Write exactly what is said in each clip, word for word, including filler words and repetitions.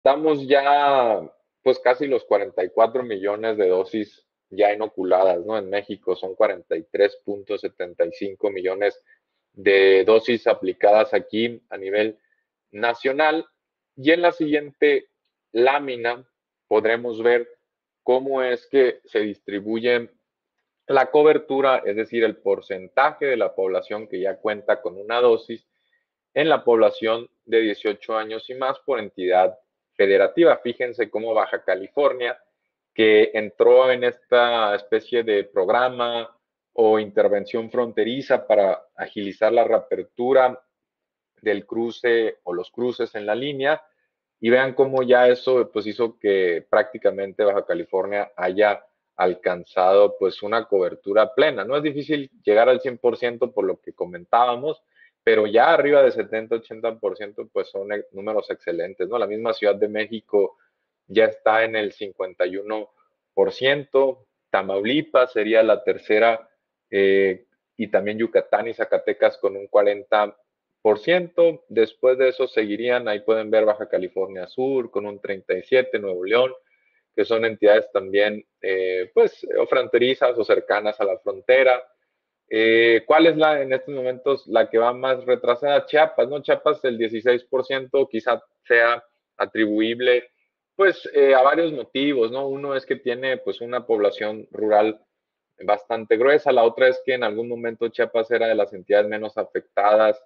Estamos ya, pues casi los cuarenta y cuatro millones de dosis ya inoculadas, ¿no? En México son cuarenta y tres punto setenta y cinco millones de dosis aplicadas aquí a nivel nacional. Y en la siguiente lámina podremos ver cómo es que se distribuye la cobertura, es decir, el porcentaje de la población que ya cuenta con una dosis en la población de dieciocho años y más por entidad federativa. Fíjense cómo Baja California, que entró en esta especie de programa o intervención fronteriza para agilizar la reapertura del cruce o los cruces en la línea, y vean cómo ya eso pues hizo que prácticamente Baja California haya alcanzado pues una cobertura plena. No es difícil llegar al cien por ciento por lo que comentábamos, pero ya arriba de setenta, ochenta por ciento pues son números excelentes, ¿no? La misma Ciudad de México ya está en el cincuenta y uno por ciento, Tamaulipas sería la tercera, eh, y también Yucatán y Zacatecas con un cuarenta por ciento. Después de eso seguirían, ahí pueden ver Baja California Sur con un treinta y siete por ciento, Nuevo León, que son entidades también eh, pues o fronterizas o cercanas a la frontera. Eh, ¿Cuál es la en estos momentos la que va más retrasada? Chiapas, ¿no? Chiapas el dieciséis por ciento quizá sea atribuible pues eh, a varios motivos, ¿no? Uno es que tiene pues una población rural bastante gruesa, la otra es que en algún momento Chiapas era de las entidades menos afectadas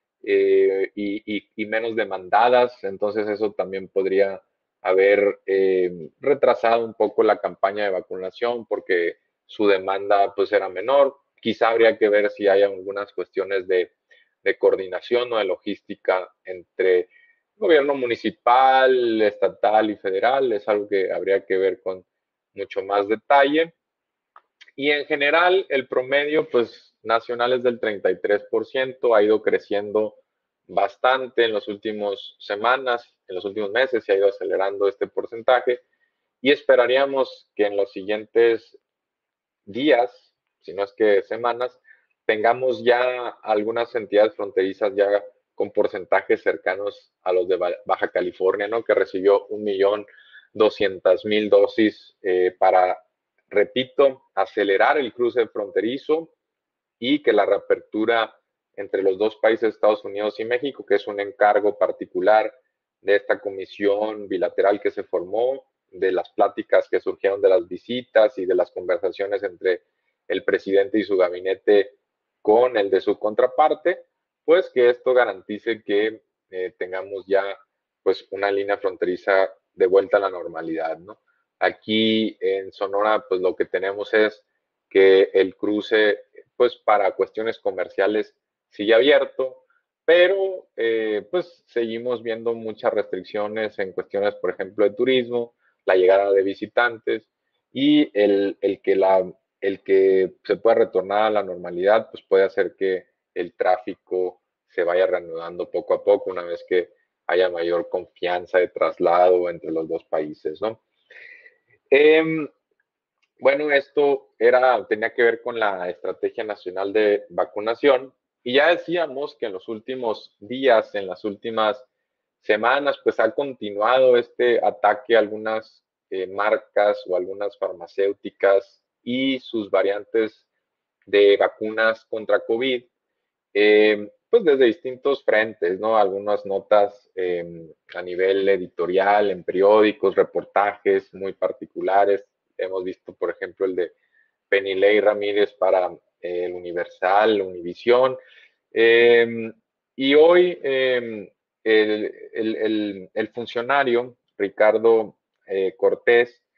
eh, y, y, y, menos demandadas, entonces eso también podría haber eh, retrasado un poco la campaña de vacunación porque su demanda pues era menor. Quizá habría que ver si hay algunas cuestiones de, de coordinación o de logística entre gobierno municipal, estatal y federal, es algo que habría que ver con mucho más detalle. Y en general, el promedio pues, nacional es del treinta y tres por ciento, ha ido creciendo bastante en las últimas semanas, en los últimos meses, se ha ido acelerando este porcentaje y esperaríamos que en los siguientes días, si no es que semanas, tengamos ya algunas entidades fronterizas ya con porcentajes cercanos a los de Baja California, ¿no? Que recibió un millón doscientas mil dosis eh, para, repito, acelerar el cruce fronterizo y que la reapertura entre los dos países, Estados Unidos y México, que es un encargo particular de esta comisión bilateral que se formó, de las pláticas que surgieron de las visitas y de las conversaciones entre el presidente y su gabinete con el de su contraparte, pues que esto garantice que eh, tengamos ya pues una línea fronteriza de vuelta a la normalidad, ¿no? Aquí en Sonora, pues lo que tenemos es que el cruce, pues para cuestiones comerciales sigue abierto, pero eh, pues seguimos viendo muchas restricciones en cuestiones, por ejemplo, de turismo, la llegada de visitantes y el, el, que, la, el que se pueda retornar a la normalidad, pues puede hacer que el tráfico se vaya reanudando poco a poco una vez que haya mayor confianza de traslado entre los dos países, ¿no? Eh, bueno, esto era, tenía que ver con la Estrategia Nacional de Vacunación y ya decíamos que en los últimos días, en las últimas semanas, pues ha continuado este ataque a algunas eh, marcas o algunas farmacéuticas y sus variantes de vacunas contra COVID, eh, pues desde distintos frentes, ¿no? Algunas notas eh, a nivel editorial, en periódicos, reportajes muy particulares. Hemos visto, por ejemplo, el de Penilei Ramírez para eh, el Universal, Univisión. Eh, y hoy eh, el, el, el, el, funcionario Ricardo eh, Cortés